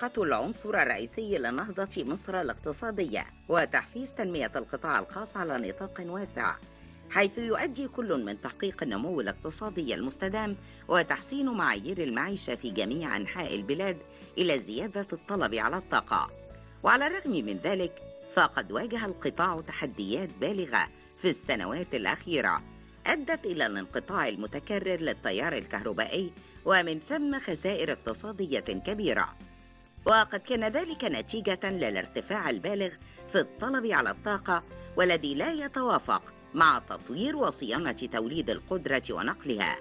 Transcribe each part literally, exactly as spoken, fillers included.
الطاقة العنصر الرئيسي لنهضة مصر الاقتصادية وتحفيز تنمية القطاع الخاص على نطاق واسع، حيث يؤدي كل من تحقيق النمو الاقتصادي المستدام وتحسين معايير المعيشة في جميع أنحاء البلاد إلى زيادة الطلب على الطاقة. وعلى الرغم من ذلك فقد واجه القطاع تحديات بالغة في السنوات الأخيرة أدت إلى الانقطاع المتكرر للتيار الكهربائي ومن ثم خسائر اقتصادية كبيرة. وقد كان ذلك نتيجة للارتفاع البالغ في الطلب على الطاقة والذي لا يتوافق مع تطوير وصيانة توليد القدرة ونقلها.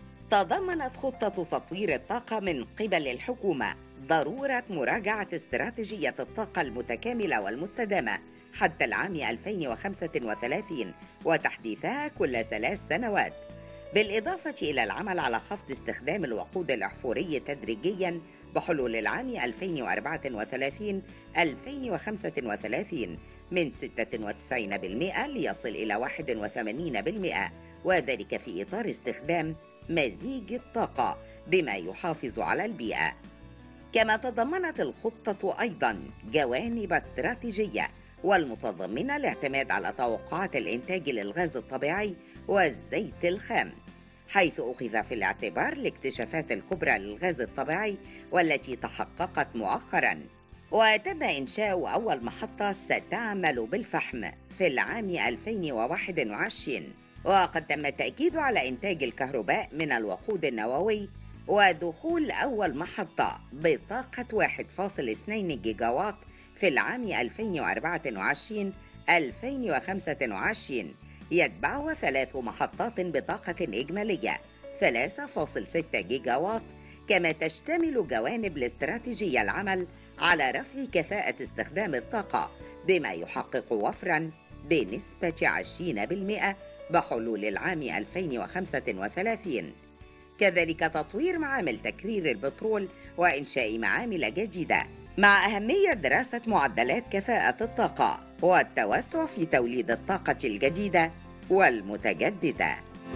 تضمنت خطة تطوير الطاقة من قبل الحكومة ضرورة مراجعة استراتيجية الطاقة المتكاملة والمستدامة حتى العام ألفين وخمسة وثلاثين وتحديثها كل ثلاث سنوات، بالإضافة إلى العمل على خفض استخدام الوقود الأحفوري تدريجياً بحلول العام ألفين وأربعة وثلاثين ألفين وخمسة وثلاثين من ستة وتسعين بالمئة ليصل إلى واحد وثمانين بالمئة، وذلك في إطار استخدام مزيج الطاقة بما يحافظ على البيئة. كما تضمنت الخطة أيضاً جوانب استراتيجية والمتضمنة الاعتماد على توقعات الإنتاج للغاز الطبيعي والزيت الخام، حيث أخذ في الاعتبار الاكتشافات الكبرى للغاز الطبيعي والتي تحققت مؤخراً. وتم إنشاء أول محطة ستعمل بالفحم في العام ألفين وواحد وعشرين، وقد تم التأكيد على إنتاج الكهرباء من الوقود النووي ودخول أول محطة بطاقة واحد فاصل اثنين جيجاوات في العام ألفين وأربعة وعشرين ألفين وخمسة وعشرين، يتبعها ثلاث محطات بطاقة إجمالية ثلاثة فاصل ستة جيجاوات. كما تشتمل جوانب الاستراتيجية العمل على رفع كفاءة استخدام الطاقة بما يحقق وفراً بنسبة عشرين بالمئة بحلول العام ألفين وخمسة وثلاثين. كذلك تطوير معامل تكرير البترول وإنشاء معامل جديدة، مع أهمية دراسة معدلات كفاءة الطاقة والتوسع في توليد الطاقة الجديدة والمتجددة.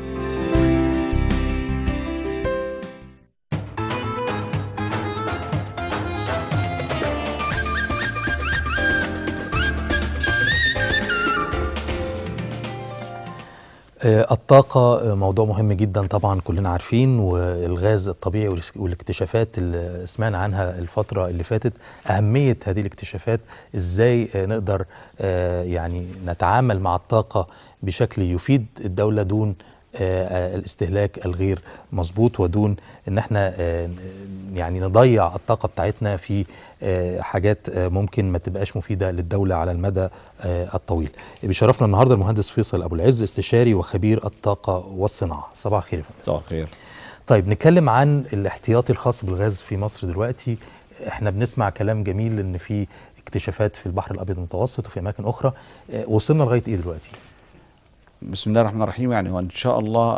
الطاقة موضوع مهم جدا طبعا كلنا عارفين، والغاز الطبيعي والاكتشافات اللي سمعنا عنها الفترة اللي فاتت، أهمية هذه الاكتشافات، إزاي نقدر يعني نتعامل مع الطاقة بشكل يفيد الدولة دون الاستهلاك الغير مظبوط، ودون ان احنا يعني نضيع الطاقة بتاعتنا في حاجات ممكن ما تبقاش مفيدة للدولة على المدى الطويل. بيشرفنا النهارده المهندس فيصل أبو العز، استشاري وخبير الطاقة والصناعة. صباح الخير يا فندم. صباح الخير. طيب نتكلم عن الاحتياطي الخاص بالغاز في مصر دلوقتي. احنا بنسمع كلام جميل ان في اكتشافات في البحر الابيض المتوسط وفي اماكن اخرى، وصلنا لغايه ايه دلوقتي؟ بسم الله الرحمن الرحيم. يعني وان شاء الله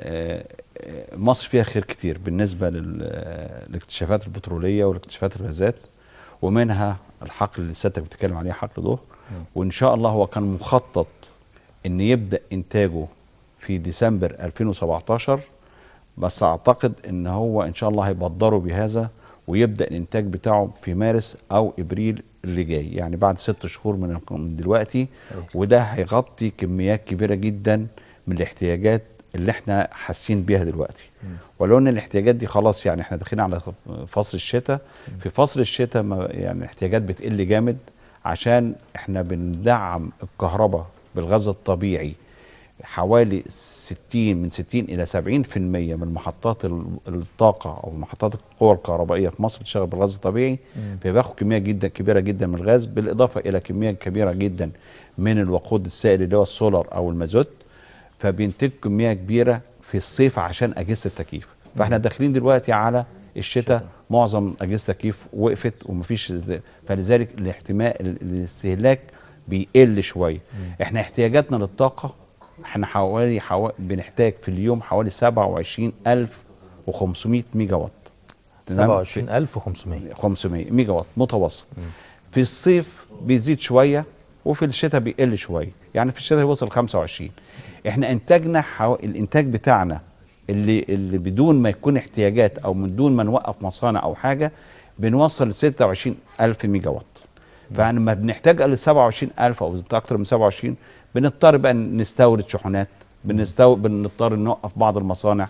مصر فيها خير كتير بالنسبه للاكتشافات البتروليه والاكتشافات الغازات، ومنها الحقل اللي سيادتك بتتكلم عليه، حقل ضوء، وان شاء الله هو كان مخطط ان يبدا انتاجه في ديسمبر ألفين وسبعتاشر، بس اعتقد ان هو ان شاء الله هيبدروا بهذا ويبدا الانتاج بتاعه في مارس او ابريل اللي جاي، يعني بعد ست شهور من دلوقتي. وده هيغطي كميات كبيره جدا من الاحتياجات اللي احنا حاسين بيها دلوقتي، ولو ان الاحتياجات دي خلاص يعني احنا داخلين على فصل الشتاء. في فصل الشتاء يعني الاحتياجات بتقل جامد، عشان احنا بندعم الكهرباء بالغاز الطبيعي حوالي ستين من ستين الى سبعين في المية من محطات الطاقه او محطات القوى الكهربائيه في مصر بتشتغل بالغاز الطبيعي، فبياخد كميه جدا كبيره جدا من الغاز، بالاضافه الى كميه كبيره جدا من الوقود السائل اللي هو السولار او المازوت، فبينتج كميه كبيره في الصيف عشان اجهزه التكييف. فاحنا داخلين دلوقتي على الشتاء، معظم اجهزه التكييف وقفت ومفيش، فلذلك الاحتمال الاستهلاك بيقل شويه. احنا احتياجاتنا للطاقه احنا حوالي حو... بنحتاج في اليوم حوالي سبعة وعشرين ألف وخمسمائة ميجا وات. سبعة وعشرين ألف وخمسمائة خمسمائة ميجا وات متوسط. مم. في الصيف بيزيد شويه وفي الشتاء بيقل شويه، يعني في الشتاء يوصل خمسة وعشرين. احنا انتاجنا حو... الانتاج بتاعنا اللي اللي بدون ما يكون احتياجات او من دون ما نوقف مصانع او حاجه بنوصل ل ستة وعشرين ألف ميجا وات. فلما بنحتاج ل سبعة وعشرين ألف او اكتر من سبعة وعشرين بنضطر بقى نستورد شحنات، بنستو... بنضطر نوقف بعض المصانع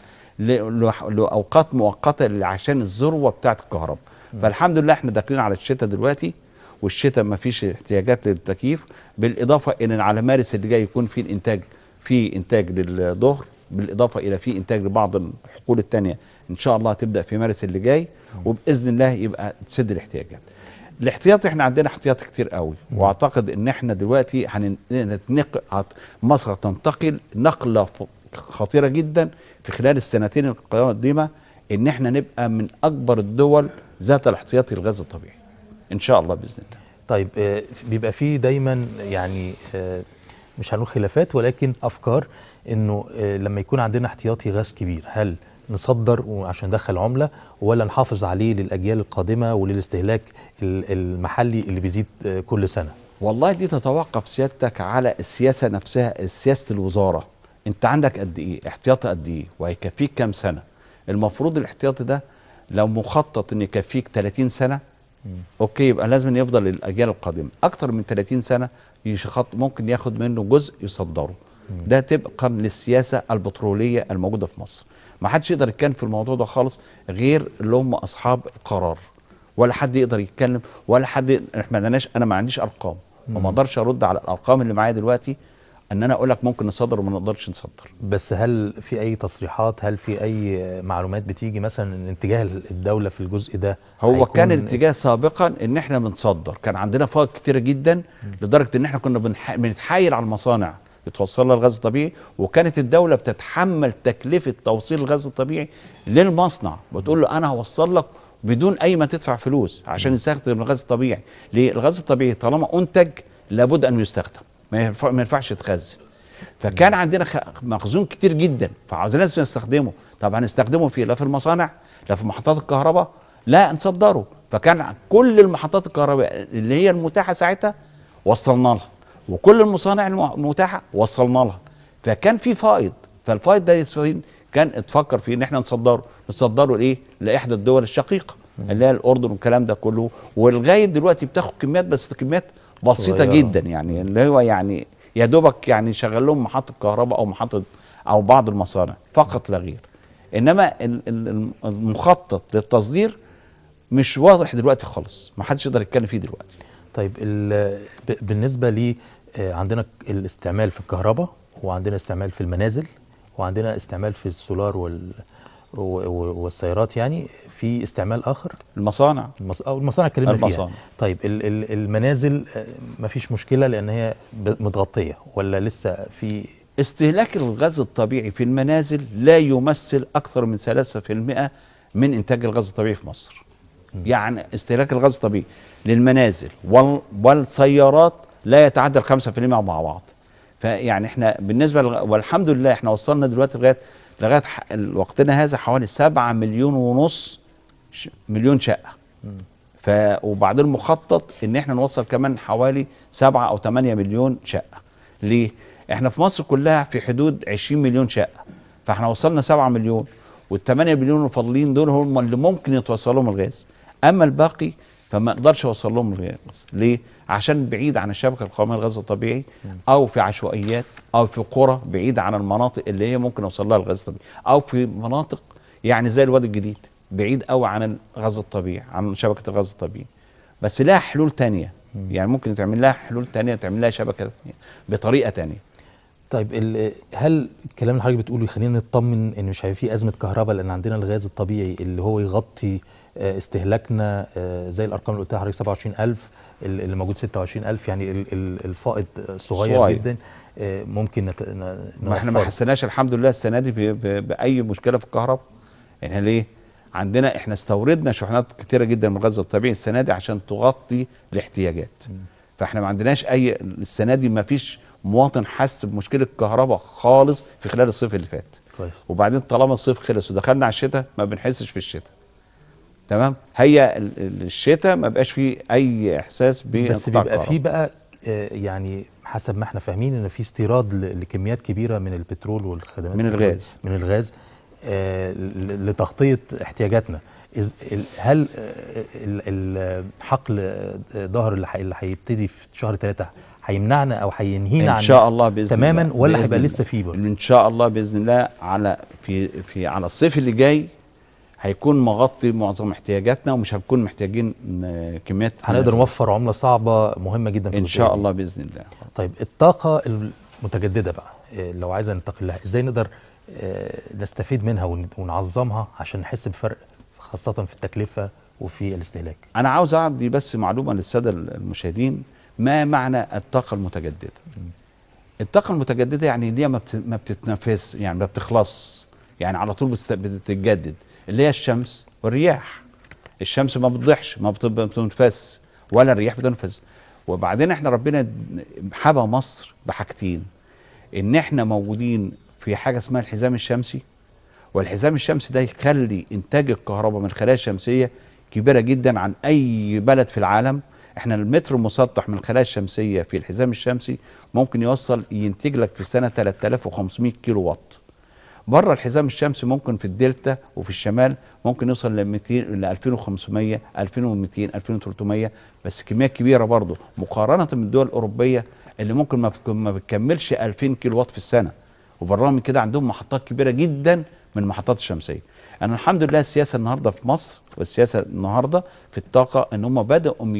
لاوقات مؤقته عشان الذروه بتاعه الكهرباء. فالحمد لله احنا داخلين على الشتاء دلوقتي، والشتاء ما فيش احتياجات للتكييف، بالاضافه ان على مارس اللي جاي يكون في الانتاج في انتاج للظهر، بالاضافه الى في انتاج لبعض الحقول الثانيه ان شاء الله هتبدا في مارس اللي جاي، وباذن الله يبقى تسد الاحتياجات. الاحتياط احنا عندنا احتياط كتير قوي، واعتقد ان احنا دلوقتي هنتنقل مصر تنتقل نقله خطيره جدا في خلال السنتين القادمه، ان احنا نبقى من اكبر الدول ذات الاحتياطي للغاز الطبيعي ان شاء الله باذن الله. طيب آه بيبقى فيه دايما يعني آه مش هنقول خلافات ولكن افكار انه آه لما يكون عندنا احتياطي غاز كبير، هل نصدر عشان ندخل عمله ولا نحافظ عليه للاجيال القادمه وللاستهلاك المحلي اللي بيزيد آه كل سنه؟ والله دي تتوقف سيادتك على السياسه نفسها، سياسه الوزاره. انت عندك قد ايه احتياطي، قد ايه، وهيكفيك كام سنه؟ المفروض الاحتياطي ده لو مخطط ان يكفيك ثلاثين سنه م. اوكي، يبقى لازم يفضل للاجيال القادمه. اكتر من ثلاثين سنه يشخط ممكن ياخد منه جزء يصدره. م. ده طبقا للسياسه البتروليه الموجوده في مصر. ما حدش يقدر يتكلم في الموضوع ده خالص غير اللي هم اصحاب القرار، ولا حد يقدر يتكلم، ولا حد. احنا ما انا ما عنديش ارقام وما اقدرش ارد على الارقام اللي معايا دلوقتي ان انا اقول لك ممكن نصدر وما نقدرش نصدر. بس هل في اي تصريحات، هل في اي معلومات بتيجي مثلا ان اتجاه الدوله في الجزء ده؟ هو كان الاتجاه سابقا ان احنا بنصدر، كان عندنا فوائد كتيره جدا لدرجه ان احنا كنا بنتحايل على المصانع توصل لها الغاز الطبيعي، وكانت الدوله بتتحمل تكلفه توصيل الغاز الطبيعي للمصنع، بتقول له انا هوصل لك بدون اي ما تدفع فلوس عشان يستخدم الغاز الطبيعي. ليه؟ الغاز الطبيعي طالما انتج لابد ان يستخدم، ما ينفعش يتخزن. فكان عندنا مخزون كتير جدا، فعاوزين لازم نستخدمه. طب هنستخدمه في لا في المصانع لا في محطات الكهرباء، لا نصدره. فكان كل المحطات الكهرباء اللي هي المتاحه ساعتها وصلنا لها، وكل المصانع المتاحه وصلنا لها، فكان في فائض. فالفائض ده كان اتفكر فيه ان احنا نصدره، نصدره لايه؟ لاحدى الدول الشقيقه اللي هي الاردن والكلام ده كله. ولغايه دلوقتي بتاخد كميات، بس كميات بسيطه صغيرة جدا، يعني اللي هو يعني يا دوبك يعني شغل لهم محطه كهرباء او محطه او بعض المصانع فقط لا غير. انما المخطط للتصدير مش واضح دلوقتي خالص، ما حدش يقدر يتكلم فيه دلوقتي. طيب بالنسبه لي عندنا الاستعمال في الكهرباء، وعندنا استعمال في المنازل، وعندنا استعمال في السولار وال والسيارات، يعني في استعمال اخر المصانع المص... او المصانع اتكلمنا فيها. طيب المنازل ما فيش مشكله لان هي متغطيه، ولا لسه في استهلاك الغاز الطبيعي في المنازل لا يمثل اكثر من ثلاثة بالمئة من انتاج الغاز الطبيعي في مصر. م. يعني استهلاك الغاز الطبيعي للمنازل وال... والسيارات لا يتعدى خمسة بالمئة مع بعض. فيعني احنا بالنسبه لغ... والحمد لله احنا وصلنا دلوقتي لغايه لغايه وقتنا هذا حوالي سبعة مليون ونص ش... مليون شقه. ف وبعدين مخطط ان احنا نوصل كمان حوالي سبعة او ثمانية مليون شقه. ليه؟ احنا في مصر كلها في حدود عشرين مليون شقه، فاحنا وصلنا سبعة مليون، والثمانية مليون الفاضلين دول هم اللي ممكن يتوصل لهم الغاز. اما الباقي فما اقدرش اوصل لهم الغاز. ليه؟ عشان بعيد عن الشبكه القوميه للغاز الطبيعي، او في عشوائيات، او في قرى بعيده عن المناطق اللي هي ممكن اوصل لها الغاز الطبيعي، او في مناطق يعني زي الوادي الجديد بعيد قوي عن الغاز الطبيعي، عن شبكه الغاز الطبيعي. بس لها حلول تانية، يعني ممكن تعمل لها حلول تانية، تعمل لها شبكه تانية بطريقه تانية. طيب هل الكلام اللي حضرتك بتقوله يخلينا نطمن ان مش هيبقى في ازمه كهرباء، لان عندنا الغاز الطبيعي اللي هو يغطي استهلاكنا زي الارقام اللي قلتها حضرتك سبعة وعشرين ألف، اللي موجود ستة وعشرين ألف، يعني الفائض صغير صغير جدا ممكن نت... ما احنا ما حسناش الحمد لله السنه دي ب... ب... باي مشكله في الكهرباء. يعني ليه؟ عندنا احنا استوردنا شحنات كتيره جدا من الغاز الطبيعي السنه دي عشان تغطي الاحتياجات. م. فاحنا ما عندناش اي السنه دي، ما فيش مواطن حس بمشكله الكهرباء خالص في خلال الصيف اللي فات. كويس. وبعدين طالما الصيف خلص ودخلنا على الشتاء ما بنحسش في الشتاء. تمام؟ هي الشتاء ما بقاش فيه اي احساس بانقطاع بس بيبقى فيه بقى يعني حسب ما احنا فاهمين ان في استيراد لكميات كبيره من البترول والخدمات من الغاز من الغاز آه لتغطيه احتياجاتنا. هل الحقل ظهر اللي هيبتدي في شهر ثلاثة هيمنعنا او هينهينا ان شاء الله باذن تماما الله ولا هيبقى لسه فيه برضه؟ ان شاء الله باذن الله على في في على الصيف اللي جاي هيكون مغطي معظم احتياجاتنا ومش هنكون محتاجين كميات. هنقدر نوفر عمله صعبه مهمه جدا في ان شاء الله باذن الله. طيب الطاقه المتجدده بقى لو عايزه ننتقل لها ازاي نقدر نستفيد منها ونعظمها عشان نحس بفرق خاصه في التكلفه وفي الاستهلاك؟ انا عاوز اعطي بس معلومه للساده المشاهدين ما معنى الطاقه المتجدده. الطاقه المتجدده يعني اللي هي ما بتتنفس، يعني ما بتخلص، يعني على طول بتتجدد، اللي هي الشمس والرياح. الشمس ما بتضيعش، ما بتنفس، ولا الرياح بتنفس. وبعدين احنا ربنا حبى مصر بحاجتين، ان احنا موجودين في حاجه اسمها الحزام الشمسي، والحزام الشمسي ده يخلي انتاج الكهرباء من الخلايا الشمسيه كبيره جدا عن اي بلد في العالم. احنا المتر المسطح من الخلايا الشمسيه في الحزام الشمسي ممكن يوصل ينتج لك في السنه ثلاثة آلاف وخمسمائة كيلو واط. بره الحزام الشمسي ممكن في الدلتا وفي الشمال ممكن يوصل ل مئتين ل ألفين وخمسمائة ألفين ومئتين ألفين وثلاثمائة، بس كميات كبيره برضه مقارنه بالدول الاوروبيه اللي ممكن ما بتكملش ألفين كيلو واط في السنه، وبالرغم من كده عندهم محطات كبيره جدا من المحطات الشمسيه. انا الحمد لله السياسه النهارده في مصر والسياسه النهارده في الطاقه ان هم بداوا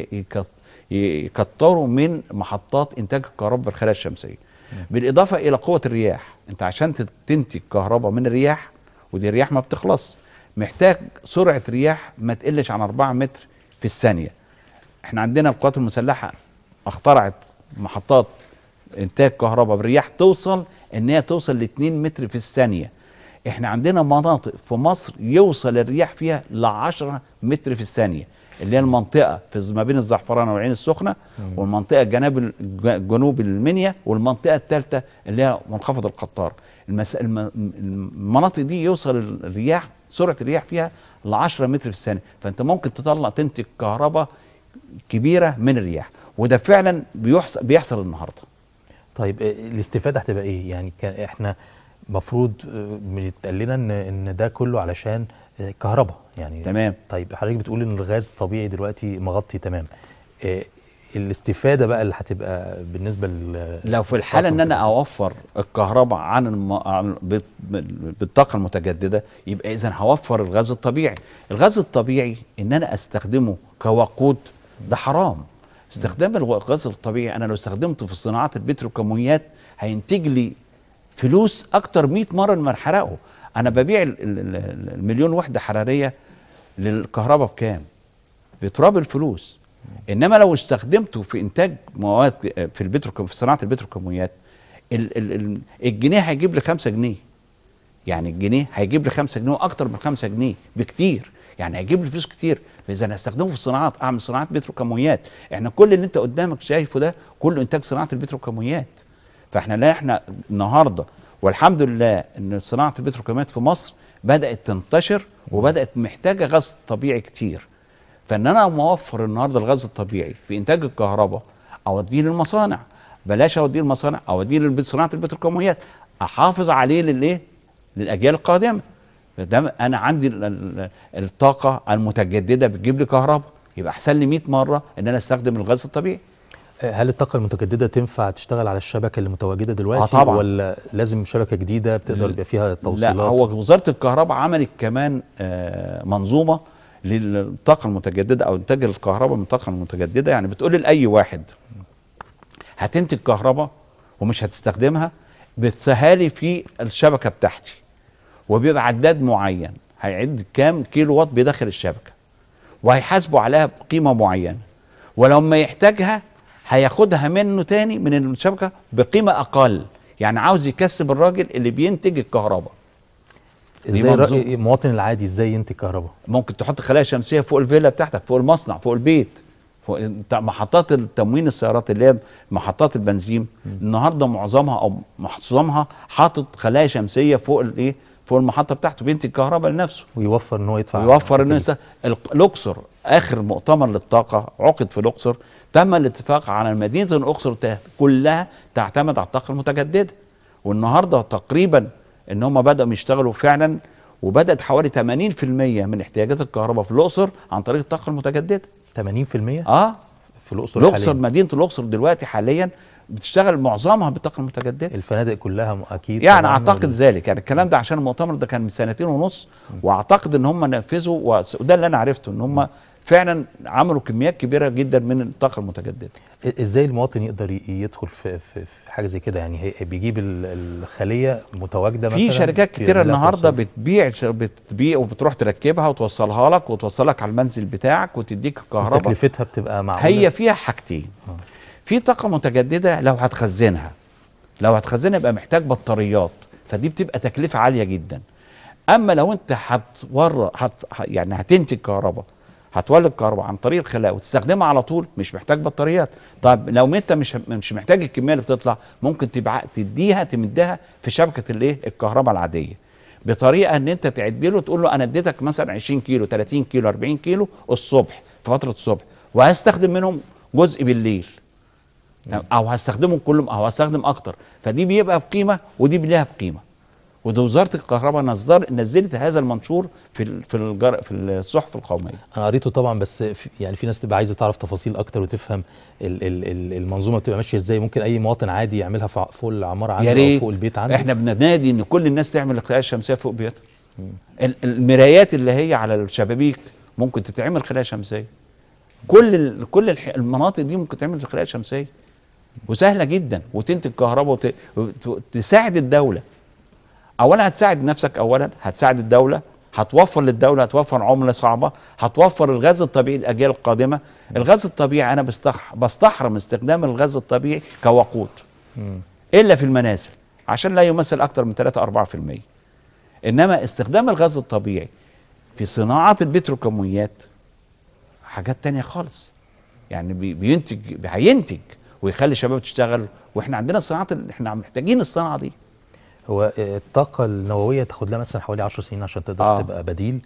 يكتروا من محطات انتاج الكهرباء بالخلايا الشمسيه، بالاضافه الى قوه الرياح. انت عشان تنتج كهرباء من الرياح، ودي الرياح ما بتخلص، محتاج سرعه رياح ما تقلش عن أربعة متر في الثانيه. احنا عندنا القوات المسلحه اخترعت محطات انتاج كهرباء بالرياح توصل ان هي توصل ل اتنين متر في الثانيه. احنا عندنا مناطق في مصر يوصل الرياح فيها ل عشرة متر في الثانيه، اللي هي المنطقه في ما بين الزعفرانه والعين السخنه، والمنطقه جنوب جنوب المنيا، والمنطقه الثالثه اللي هي منخفض القطار. المس... المناطق دي يوصل الرياح سرعه الرياح فيها ل عشرة متر في الثانيه، فانت ممكن تطلع تنتج كهرباء كبيره من الرياح، وده فعلا بيحصل بيحصل النهارده. طيب الاستفاده هتبقى ايه؟ يعني احنا المفروض بيتقال لنا ان ان ده كله علشان كهرباء يعني. تمام. طيب حضرتك بتقول ان الغاز الطبيعي دلوقتي مغطي تمام. إيه الاستفاده بقى اللي هتبقى بالنسبه لل لو في الحاله ان انا اوفر الكهرباء عن, الم... عن بالطاقه المتجدده، يبقى اذا هوفر الغاز الطبيعي. الغاز الطبيعي ان انا استخدمه كوقود ده حرام. استخدام الغاز الطبيعي انا لو استخدمته في صناعات البتروكيماويات هينتج لي فلوس اكتر مئة مره من حرقه. انا ببيع المليون وحده حراريه للكهرباء بكام؟ بتراب الفلوس. انما لو استخدمته في انتاج مواد في البترو في صناعه البتروكيماويات، الجنيه هيجيب لي خمسة جنيه. يعني الجنيه هيجيب لي خمسة جنيه واكتر من خمسة جنيه بكتير، يعني هيجيب لي فلوس كتير. فاذا انا هستخدمه في الصناعات، اعمل صناعات بتروكيماويات. احنا كل اللي انت قدامك شايفه ده كله انتاج صناعه البتروكيماويات. فاحنا لا احنا النهارده والحمد لله ان صناعه البتروكيماويات في مصر بدات تنتشر وبدات محتاجه غاز طبيعي كتير. فان انا موفر النهارده الغاز الطبيعي في انتاج الكهرباء، اوديه للمصانع، بلاش اوديه للمصانع، اوديه لصناعه البتروكيماويات، احافظ عليه للايه؟ للاجيال القادمه. ده انا عندي الطاقه المتجدده بتجيب لي كهرباء، يبقى احسن لي مئة مره ان انا استخدم الغاز الطبيعي. هل الطاقة المتجددة تنفع تشتغل على الشبكة اللي متواجدة دلوقتي؟ آه طبعا. ولا لازم شبكة جديدة بتقدر يبقى فيها توصيلات؟ لا، هو وزارة الكهرباء عملت كمان آه منظومة للطاقة المتجددة أو إنتاج الكهرباء من الطاقة المتجددة. يعني بتقول لأي واحد هتنتج كهرباء ومش هتستخدمها، بتسهلي في الشبكة بتاعتي، وبيبقى عداد معين هيعد كام كيلو واط بيدخل الشبكة، وهيحاسبوا عليها بقيمة معينة، ولما يحتاجها هياخدها منه تاني من الشبكه بقيمه اقل. يعني عاوز يكسب الراجل اللي بينتج الكهرباء. ازاي المواطن العادي ازاي ينتج كهرباء؟ ممكن تحط خلايا شمسيه فوق الفيلا بتاعتك، فوق المصنع، فوق البيت، فوق محطات التموين السيارات اللي هي محطات البنزين. النهارده معظمها او معظمها حاطط خلايا شمسيه فوق الايه؟ فوق المحطه بتاعته، بينتج كهرباء لنفسه ويوفر ان هو يدفع. ويوفر ان الاقصر اخر مؤتمر للطاقه عقد في الاقصر، تم الاتفاق على مدينه الاقصر كلها تعتمد على الطاقه المتجدده. والنهارده تقريبا ان هم بداوا يشتغلوا فعلا، وبدات حوالي ثمانين في المية من احتياجات الكهرباء في الاقصر عن طريق الطاقه المتجدده. ثمانين في المية اه في الاقصر الاقصر حاليا. مدينه الاقصر دلوقتي حاليا بتشتغل معظمها بالطاقه المتجدده. الفنادق كلها اكيد يعني اعتقد وال... ذلك، يعني الكلام ده عشان المؤتمر ده كان من سنتين ونص، واعتقد ان هم نفذوا، وده اللي انا عرفته ان هم فعلا عملوا كميات كبيره جدا من الطاقه المتجدده. ازاي المواطن يقدر يدخل في في, في حاجه زي كده؟ يعني هي بيجيب الخليه متواجده مثلا؟ في شركات كتيره النهارده بتبيع بتبيع وبتروح تركبها وتوصلها لك وتوصلك على المنزل بتاعك وتديك الكهرباء. تكلفتها بتبقى معقوله؟ هي فيها حاجتين. آه. في طاقه متجدده لو هتخزنها لو هتخزنها يبقى محتاج بطاريات، فدي بتبقى تكلفه عاليه جدا. اما لو انت هتور هت يعني هتنتج كهرباء، هتولد كهرباء عن طريق الخلاء وتستخدمها على طول، مش محتاج بطاريات. طب لو انت مش مش محتاج الكميه اللي بتطلع، ممكن تبع تديها تمدها في شبكه الايه الكهرباء العاديه، بطريقه ان انت تعد له تقول له انا اديتك مثلا عشرين كيلو ثلاثين كيلو أربعين كيلو الصبح في فتره الصبح، وهستخدم منهم جزء بالليل، او هستخدمهم كلهم او هستخدم اكتر، فدي بيبقى بقيمه ودي ليها بقيمه. وده وزاره الكهرباء نزل نزلت هذا المنشور في ال في الجر في الصحف القوميه. انا قريته طبعا، بس في يعني في ناس تبقى عايزه تعرف تفاصيل اكتر وتفهم ال ال المنظومه بتبقى ماشيه ازاي. ممكن اي مواطن عادي يعملها فوق العماره عنده او فوق البيت عنده؟ احنا بننادي ان كل الناس تعمل الخلايا الشمسيه فوق بيوتها. المرايات اللي هي على الشبابيك ممكن تتعمل خلايا شمسيه. كل ال كل المناطق دي ممكن تعمل خلايا شمسيه وسهله جدا، وتنتج كهرباء وتساعد الدوله. اولا هتساعد نفسك، اولا هتساعد الدوله، هتوفر للدوله، هتوفر عمله صعبه، هتوفر الغاز الطبيعي للاجيال القادمه. الغاز الطبيعي انا بستح بستحرم استخدام الغاز الطبيعي كوقود الا في المنازل عشان لا يمثل اكثر من ثلاثة أربعة في المية. انما استخدام الغاز الطبيعي في صناعه البتروكيماويات حاجات تانية خالص. يعني بينتج هينتج ويخلي الشباب تشتغل، واحنا عندنا صناعه، احنا محتاجين الصناعه دي. هو الطاقة النووية تاخد لها مثلا حوالي عشر سنين عشان تقدر آه. تبقى بديل،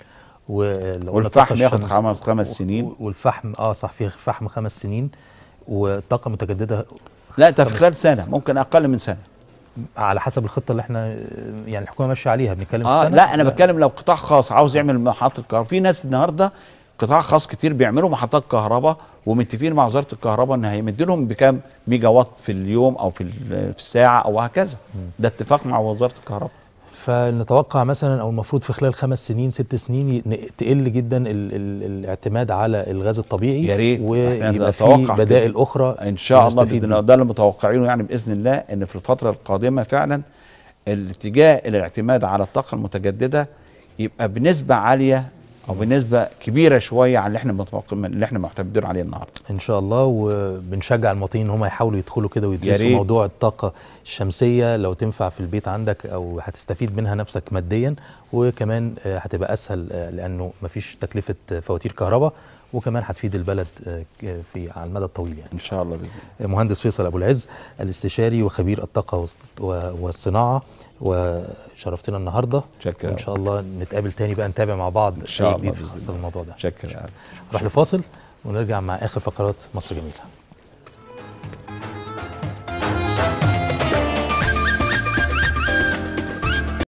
والفحم ياخد خمس خمس سنين، والفحم اه صح في فحم خمس سنين، والطاقة المتجددة لا ده في خلال سنة، ممكن أقل من سنة على حسب الخطة اللي احنا يعني الحكومة ماشية عليها. بنتكلم آه في سنة؟ لا أنا لا. بتكلم لو قطاع خاص عاوز يعمل محطة كهرباء. في ناس النهارده قطاع خاص كتير بيعملوا محطات كهرباء ومتفقين مع وزاره الكهرباء ان هيمد لهم بكام ميجا وات في اليوم او في في الساعه او هكذا. ده اتفاق مع وزاره الكهرباء. فنتوقع مثلا او المفروض في خلال خمس سنين ست سنين تقل جدا ال ال الاعتماد على الغاز الطبيعي، يا ريت ويبقى في بدائل اخرى ان شاء الله باذن الله. ده اللي متوقعينه يعني باذن الله، ان في الفتره القادمه فعلا الاتجاه الى الاعتماد على الطاقه المتجدده يبقى بنسبه عاليه او بنسبه كبيره شويه عن اللي احنا متوقعين اللي احنا معتمدين عليه النهارده ان شاء الله. وبنشجع المواطنين ان هم يحاولوا يدخلوا كده ويدرسوا موضوع الطاقه الشمسيه لو تنفع في البيت عندك او هتستفيد منها نفسك ماديا، وكمان هتبقى اسهل لانه مفيش تكلفه فواتير كهرباء، وكمان هتفيد البلد في على المدى الطويل يعني ان شاء الله. مهندس فيصل ابو العز الاستشاري وخبير الطاقه والصناعه، وشرفتنا النهارده. شكرا. وان شاء الله نتقابل تاني بقى نتابع مع بعض ان شاء الله جديد في الموضوع ده. شكرا. نروح لفاصل ونرجع مع اخر فقرات مصر جميله.